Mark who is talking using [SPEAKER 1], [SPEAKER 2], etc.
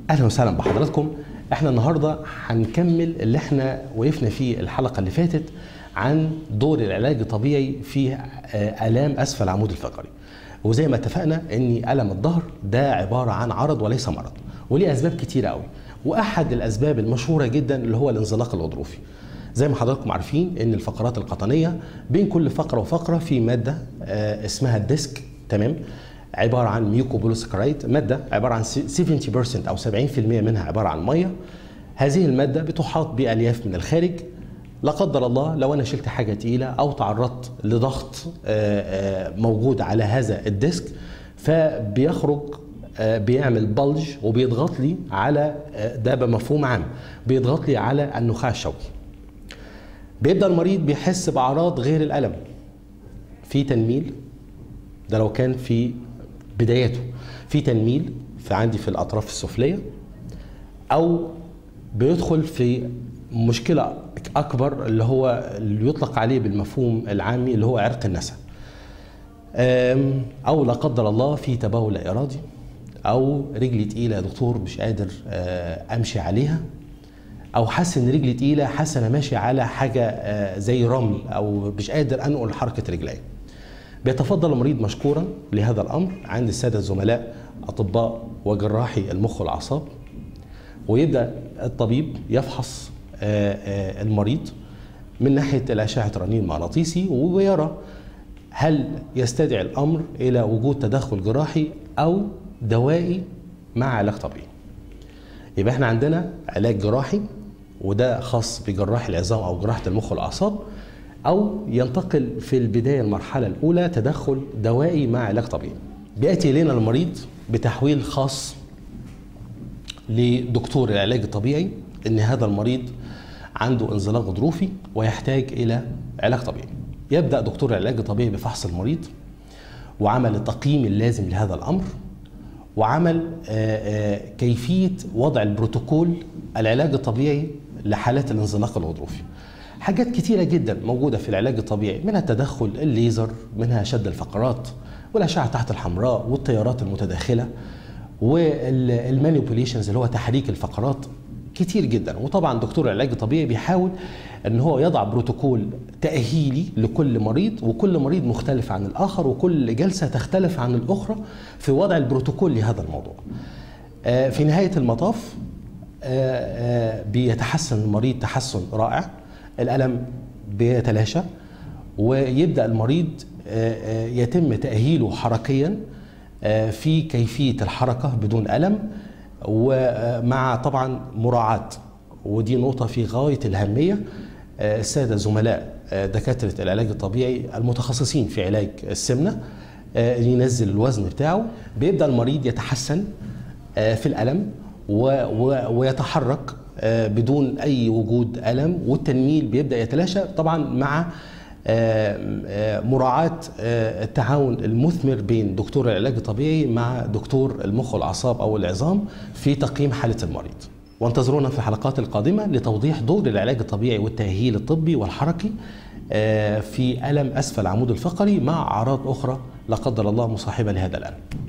[SPEAKER 1] اهلا وسهلا بحضراتكم. احنا النهارده هنكمل اللي احنا وقفنا فيه الحلقه اللي فاتت عن دور العلاج الطبيعي في الام اسفل العمود الفقري. وزي ما اتفقنا ان الم الظهر ده عباره عن عرض وليس مرض، وليه اسباب كتيره قوي، واحد الاسباب المشهوره جدا اللي هو الانزلاق الغضروفي. زي ما حضراتكم عارفين ان الفقرات القطنيه بين كل فقره وفقره في ماده اسمها الديسك، تمام؟ عباره عن ميوكوبوليساكرايد، ماده عباره عن 70% او 70% منها عباره عن ميه. هذه الماده بتحاط بالياف من الخارج. لا قدر الله لو انا شلت حاجه تقيله او تعرضت لضغط موجود على هذا الديسك، فبيخرج بيعمل بلج وبيضغط لي على، ده بمفهوم عام، بيضغط لي على النخاع الشوكي. بيبدا المريض بيحس باعراض غير الالم، في تنميل، ده لو كان في بدايته، في تنميل عندي في الاطراف السفليه، او بيدخل في مشكله اكبر اللي هو اللي يطلق عليه بالمفهوم العامي اللي هو عرق النسا، او لا قدر الله في تبول لا ارادي، او رجلي تقيله يا دكتور مش قادر امشي عليها، او حاسس ان رجلي تقيله، حاسس انا ماشي على حاجه زي رمل او مش قادر انقل حركه رجلي. بيتفضل المريض مشكورا لهذا الامر عند الساده الزملاء اطباء وجراحي المخ والاعصاب، ويبدا الطبيب يفحص المريض من ناحيه الاشعه الرنين المغناطيسي، ويرى هل يستدعي الامر الى وجود تدخل جراحي او دوائي مع علاج طبيعي. يبقى احنا عندنا علاج جراحي وده خاص بجراح العظام او جراحه المخ والاعصاب، او ينتقل في البدايه المرحله الاولى تدخل دوائي مع علاج طبيعي. بياتي الينا المريض بتحويل خاص لدكتور العلاج الطبيعي ان هذا المريض عنده انزلاق غضروفي ويحتاج الى علاج طبيعي. يبدا دكتور العلاج الطبيعي بفحص المريض وعمل التقييم اللازم لهذا الامر، وعمل كيفيه وضع البروتوكول العلاج الطبيعي لحالات الانزلاق الغضروفي. حاجات كتيرة جدا موجودة في العلاج الطبيعي، منها التدخل الليزر، منها شد الفقرات والأشعة تحت الحمراء والتيارات المتداخلة والمانيبوليشنز اللي هو تحريك الفقرات، كتير جدا. وطبعا دكتور العلاج الطبيعي بيحاول ان هو يضع بروتوكول تأهيلي لكل مريض، وكل مريض مختلف عن الآخر، وكل جلسة تختلف عن الأخرى في وضع البروتوكول لهذا الموضوع. في نهاية المطاف بيتحسن المريض تحسن رائع، الألم بيتلاشى، ويبدأ المريض يتم تأهيله حركيا في كيفية الحركة بدون ألم، ومع طبعا مراعاة، ودي نقطة في غاية الأهمية، السادة زملاء دكاترة العلاج الطبيعي المتخصصين في علاج السمنة ينزل الوزن بتاعه. بيبدأ المريض يتحسن في الألم ويتحرك بدون أي وجود ألم، والتنميل بيبدأ يتلاشى طبعا مع مراعاة التعاون المثمر بين دكتور العلاج الطبيعي مع دكتور المخ والأعصاب أو العظام في تقييم حالة المريض. وانتظرونا في الحلقات القادمة لتوضيح دور العلاج الطبيعي والتأهيل الطبي والحركي في ألم أسفل العمود الفقري مع أعراض أخرى لا قدر الله مصاحبة لهذا الألم.